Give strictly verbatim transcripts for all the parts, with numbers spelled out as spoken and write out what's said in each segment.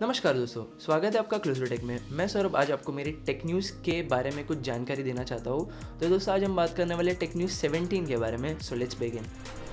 नमस्कार दोस्तों, स्वागत है आपका क्लोजर टेक में। मैं सौरभ आज आपको मेरी टेक न्यूज़ के बारे में कुछ जानकारी देना चाहता हूँ। तो दोस्तों आज हम बात करने वाले टेक न्यूज़ सेवनटीन के बारे में। So let's begin.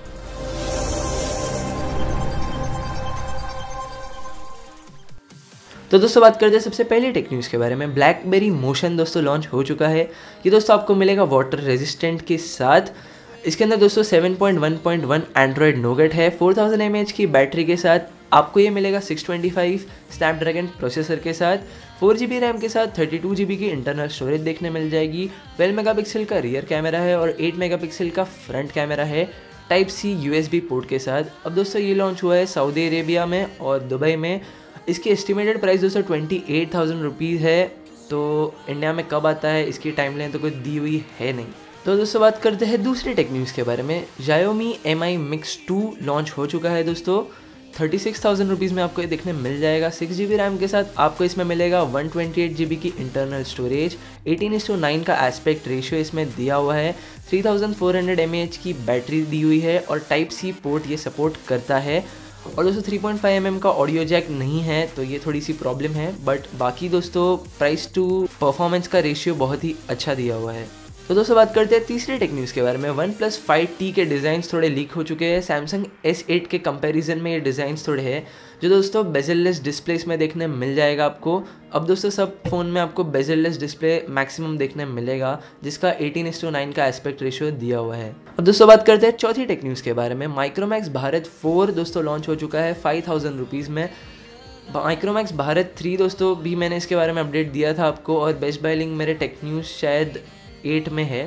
तो दोस्तों बात करते हैं सबसे पहले टेक न्यूज़ के बारे में। ब्लैकबेरी मोशन दोस्तों लॉन्च हो चुका है। ये दोस्तों आपको मिलेगा वाटर रेजिस्टेंट के साथ। इसके अंदर दोस्तों seven point one point one Android Nougat है। फोर थाउजेंड एम एच की बैटरी के साथ आपको ये मिलेगा six twenty five Snapdragon processor के साथ। फोर जी बी रैम के साथ थर्टी टू जी बी की इंटरनल स्टोरेज देखने मिल जाएगी। ट्वेल्व मेगापिक्सल का रियर कैमरा है और एट मेगापिक्सल का फ्रंट कैमरा है type C U S B port के साथ। अब दोस्तों ये लॉन्च हुआ है सऊदी अरेबिया में और दुबई में। इसकी एस्टिमेटेड प्राइस दोस्तों ट्वेंटी एट थाउजेंड रुपीज़ है। तो इंडिया में कब आता है इसकी टाइमलाइन तो कोई दी हुई है नहीं। तो दोस्तों बात करते हैं दूसरे टेक न्यूज़ के बारे में। Xiaomi M I mix two launch हो चुका है दोस्तों। थर्टी सिक्स थाउजेंड रुपीज़ में आपको ये देखने मिल जाएगा। सिक्स जी बी रैम के साथ आपको इसमें मिलेगा one twenty eight G B की internal storage. Eighteen is two nine का एस्पेक्ट रेशियो इसमें दिया हुआ है। Three thousand four hundred M A H की बैटरी दी हुई है और टाइप सी पोर्ट ये सपोर्ट करता है। और दोस्तों three point five M M का ऑडियो जैक नहीं है तो ये थोड़ी सी प्रॉब्लम है, बट बाकी दोस्तों प्राइस टू परफॉर्मेंस का रेशियो बहुत ही अच्छा दिया हुआ है। तो दोस्तों बात करते हैं तीसरे टेक न्यूज़ के बारे में। वन प्लस फाइव टी के डिज़ाइंस थोड़े लीक हो चुके हैं। सैमसंग एस एट के कंपैरिजन में ये डिज़ाइंस थोड़े हैं जो दोस्तों बेजललेस डिस्प्लेस में देखने मिल जाएगा आपको। अब दोस्तों सब फ़ोन में आपको बेजललेस डिस्प्ले मैक्सिमम देखने मिलेगा जिसका एटीन इस टू नाइन का एस्पेक्ट रेशियो दिया हुआ है। अब दोस्तों बात करते हैं चौथी टेक न्यूज़ के बारे में। माइक्रोमैक्स भारत फोर दोस्तों लॉन्च हो चुका है फाइव थाउजेंड रुपीज़ में। माइक्रोमैक्स भारत थ्री दोस्तों भी मैंने इसके बारे में अपडेट दिया था आपको और बेस्ट बाय लिंक मेरे टेक न्यूज़ शायद एट में है।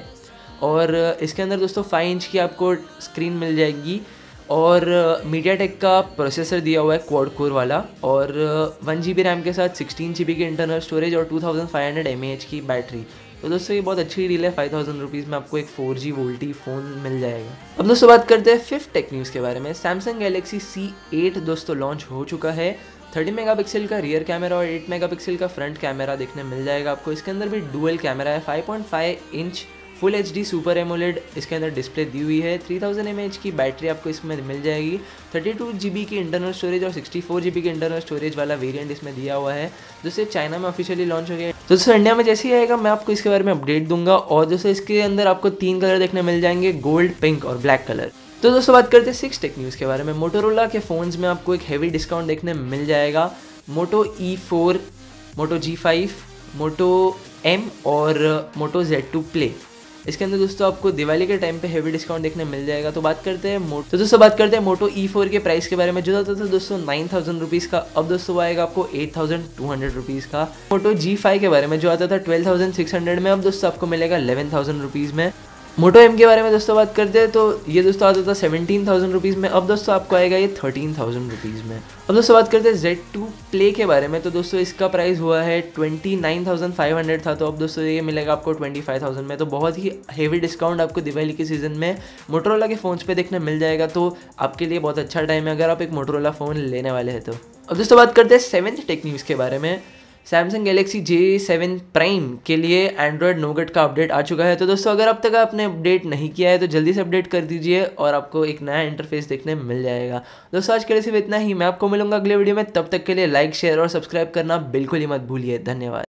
और इसके अंदर दोस्तों फाइव इंच की आपको स्क्रीन मिल जाएगी और मीडियाटेक का प्रोसेसर दिया हुआ है क्वाड कोर वाला और वन जी बी रैम के साथ सिक्सटीन जी बी की इंटरनल स्टोरेज और two thousand five hundred M A H की बैटरी। तो दोस्तों ये बहुत अच्छी डील है। फाइव थाउजेंड रुपीज़ में आपको एक फोर जी वोल्टी फ़ोन मिल जाएगा। अब दोस्तों बात करते हैं फिफ्थ टेक न्यूज़ के बारे में। सैमसंग गैलेक्सी सी एट दोस्तों लॉन्च हो चुका है। थर्टी मेगापिक्सल का रियर कैमरा और एट मेगापिक्सल का फ्रंट कैमरा देखने मिल जाएगा आपको। इसके अंदर भी डुअल कैमरा है। Five point five inch full H D super AMOLED इसके अंदर डिस्प्ले दी हुई है। Three thousand M A H की बैटरी आपको इसमें मिल जाएगी। थर्टी टू जी बी की इंटरनल स्टोरेज और सिक्सटी फोर जी बी की इंटरनल स्टोरेज वाला वेरिएंट इसमें दिया हुआ है जिससे चाइना में ऑफिशियली लॉन्च हो गया है। तो दोस्तों इंडिया में जैसे ही आएगा मैं आपको इसके बारे में अपडेट दूंगा। और दोस्तों इसके अंदर आपको तीन कलर देखने मिल जाएंगे, गोल्ड, पिंक और ब्लैक कलर। तो दोस्तों बात करते हैं सिक्स टेक न्यूज़ के बारे में। मोटोरोला के फ़ोन्स में आपको एक हैवी डिस्काउंट देखने मिल जाएगा। Moto E four, Moto G five, Moto M और मोटो जेड टू प्ले, इसके अंदर दोस्तों आपको दिवाली के टाइम पे हेवी डिस्काउंट देखने मिल जाएगा। तो बात करते हैं मोटो तो दोस्तों बात करते हैं मोटो ई फोर के प्राइस के बारे में। जो आता था दोस्तों नाइन थाउजेंड रुपीज़ का, अब दोस्तों आएगा आपको eight thousand two hundred rupees का। मोटो जी फाइव के बारे में जो आता था ट्वेल्व थाउजेंड सिक्स हंड्रेड में, अब दोस्तों आपको मिलेगा इलेवन थाउजेंड रुपीज़ में। मोटो एम के बारे में दोस्तों बात करते हैं तो ये दोस्तों आता था सेवनटीन थाउजेंड रुपीज़ में, अब दोस्तों आपको आएगा ये थर्टीन थाउजेंड रुपीज़ में। अब दोस्तों बात करते हैं जेड टू प्ले के बारे में। तो दोस्तों इसका प्राइस हुआ है twenty nine thousand five hundred था, तो अब दोस्तों ये मिलेगा आपको ट्वेंटी फाइव थाउजेंड में। तो बहुत ही हेवी डिस्काउंट आपको दिवाली के सीज़न में मोटोरोला के फ़ोन्स पे देखने मिल जाएगा। तो आपके लिए बहुत अच्छा टाइम है अगर आप एक मोटोरोला फ़ोन लेने वाले हैं तो। अब दोस्तों बात करते हैं सेवेंथ टेक न्यूज़ के बारे में। Samsung Galaxy J seven prime के लिए एंड्रॉयड नोगेट का अपडेट आ चुका है। तो दोस्तों अगर अब तक आपने अपडेट नहीं किया है तो जल्दी से अपडेट कर दीजिए और आपको एक नया इंटरफेस देखने मिल जाएगा। दोस्तों आज के लिए सिर्फ इतना ही। मैं आपको मिलूंगा अगले वीडियो में, तब तक के लिए लाइक, शेयर और सब्सक्राइब करना बिल्कुल ही मत भूलिए। धन्यवाद।